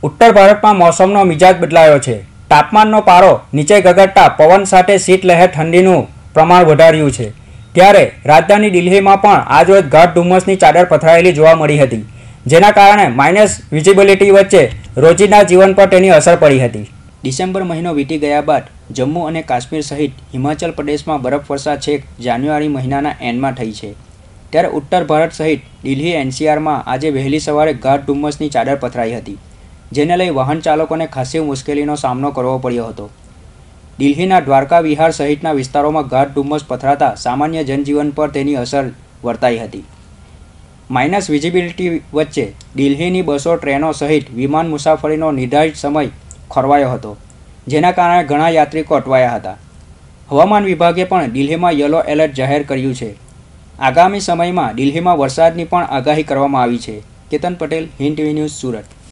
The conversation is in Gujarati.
ઉત્તર ભારતમાં મોસમનો મિજાજ બદલાયો છે। તાપમાનનો પારો નીચે ગગડતા પવન સાથે શીતલહેર ઠંડીનું પ્રમાણ વધાર્યું છે। ત્યારે રાજધાની દિલ્હીમાં પણ આજરોજ ગાઢ ધુમ્મસની ચાદર પથરાયેલી જોવા મળી હતી, જેના કારણે માઇનસ વિઝિબિલિટી વચ્ચે રોજિંદા જીવન પર તેની અસર પડી હતી। ડિસેમ્બર મહિનો વીતી ગયા બાદ જમ્મુ અને કાશ્મીર સહિત હિમાચલ પ્રદેશમાં બરફવર્ષા છેક જાન્યુઆરી મહિનાના એન્ડમાં થઈ છે। ત્યારે ઉત્તર ભારત સહિત દિલ્હી એનસીઆરમાં આજે વહેલી સવારે ગાઢ ધુમ્મસની ચાદર પથરાઈ હતી, જેને લઈ વાહન ચાલકોને ખાસી મુશ્કેલીનો સામનો કરવો પડ્યો હતો। દિલ્હીના દ્વારકા વિહાર સહિતના વિસ્તારોમાં ગાઢ ધુમ્મસ પથરાતા સામાન્ય જનજીવન પર તેની અસર વર્તાઈ હતી। માઇનસ વિઝિબિલિટી વચ્ચે દિલ્હીની બસો, ટ્રેનો સહિત વિમાન મુસાફરીનો નિર્ધારિત સમય ખોરવાયો હતો, જેના કારણે ઘણા યાત્રિકો અટવાયા હતા। હવામાન વિભાગે પણ દિલ્હીમાં યલો એલર્ટ જાહેર કર્યું છે। આગામી સમયમાં દિલ્હીમાં વરસાદની પણ આગાહી કરવામાં આવી છે। Ketan Patel, Hind TV news, Surat.